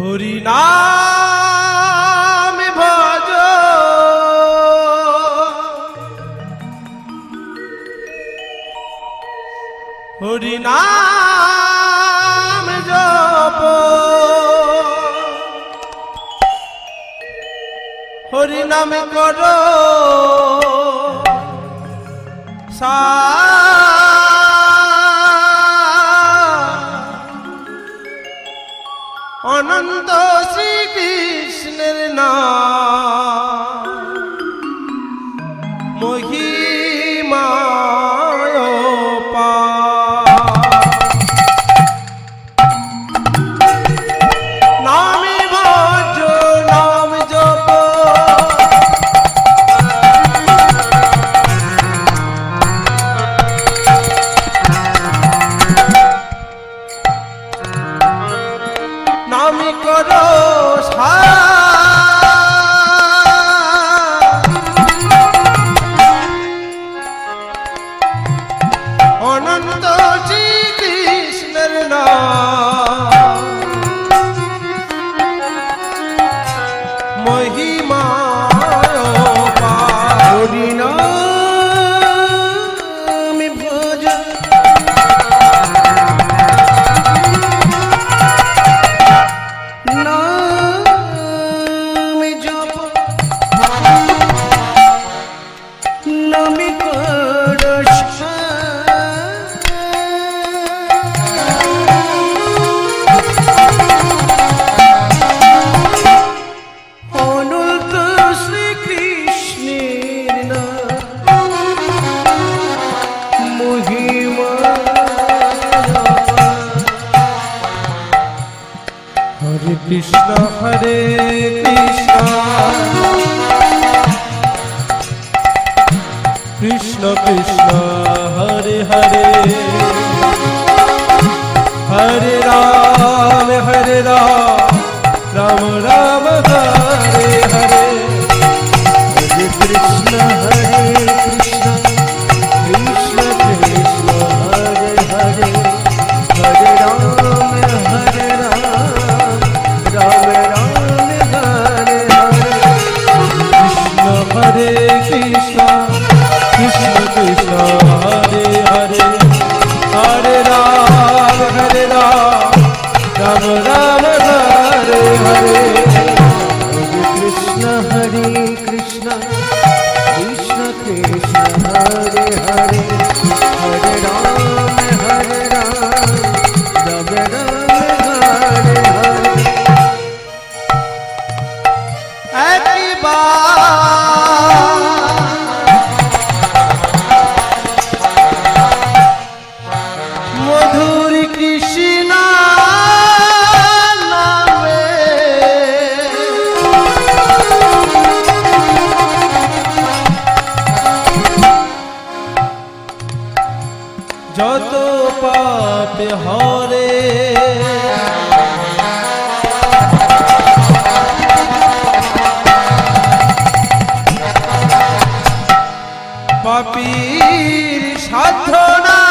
हरि नाम भज हरि नाम जप हरि नाम करो अनंत श्री कृष्णेर नाम महिमाय नामी भज नाम जप नामी करो अनंत श्री कृष्णेर नाम महिमाय हरि नाम भज नाम जप नामी करो अनंत श्री कृष्णेर नाम महिमा हरे कृष्ण कृष्ण कृष्ण हरे हरे हरे राम राम राम हरे हरे हरे कृष्ण कृष्ण कृष्ण कृष्ण हरे हरे हरे राम राम हरे हरे कृष्ण कृष्ण कृष्ण हरे हरे हरे राम राम राम हरे हरे कृष्ण कृष्ण कृष्ण कृष्ण हरे हरे हरे राम राम हरे हरे एक मधुर कृष्ण नामे जत पाप हरे पापीर साधना